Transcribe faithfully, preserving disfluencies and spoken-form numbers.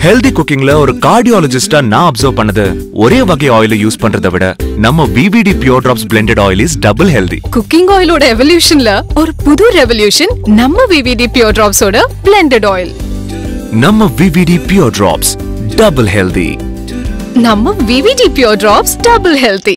Healthy குக்கிங்ல ஒரு கார்டியாலஜிஸ்டா நான் observe பண்ணது ஒரே வகை ஆயில யூஸ் பண்றதை விட நம்ம V V D Pure Drops blended oil is double healthy. Cooking ஆயிலோட எவல்யூஷன்ல ஒரு புது ரெவல்யூஷன் நம்ம V V D Pure Drops ஓட blended oil. நம்ம V V D Pure Drops double healthy. நம்ம V V D Pure Drops double healthy.